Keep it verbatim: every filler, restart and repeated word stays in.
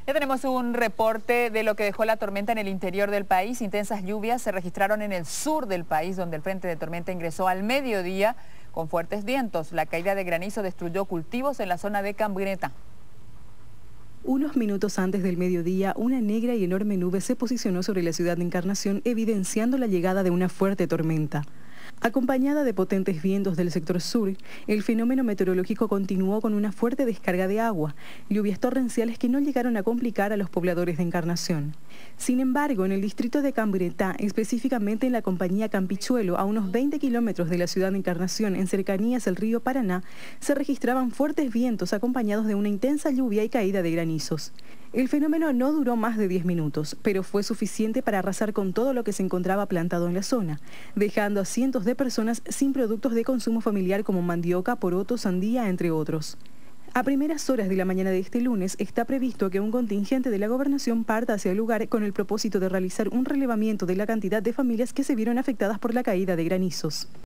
Ya tenemos un reporte de lo que dejó la tormenta en el interior del país. Intensas lluvias se registraron en el sur del país, donde el frente de tormenta ingresó al mediodía con fuertes vientos. La caída de granizo destruyó cultivos en la zona de Cambrieta. Unos minutos antes del mediodía, una negra y enorme nube se posicionó sobre la ciudad de Encarnación, evidenciando la llegada de una fuerte tormenta. Acompañada de potentes vientos del sector sur, el fenómeno meteorológico continuó con una fuerte descarga de agua, lluvias torrenciales que no llegaron a complicar a los pobladores de Encarnación. Sin embargo, en el distrito de Cambrieta, específicamente en la compañía Campichuelo, a unos veinte kilómetros de la ciudad de Encarnación, en cercanías del río Paraná, se registraban fuertes vientos acompañados de una intensa lluvia y caída de granizos. El fenómeno no duró más de diez minutos, pero fue suficiente para arrasar con todo lo que se encontraba plantado en la zona, dejando a cientos de personas sin productos de consumo familiar como mandioca, poroto, sandía, entre otros. A primeras horas de la mañana de este lunes está previsto que un contingente de la gobernación parta hacia el lugar con el propósito de realizar un relevamiento de la cantidad de familias que se vieron afectadas por la caída de granizos.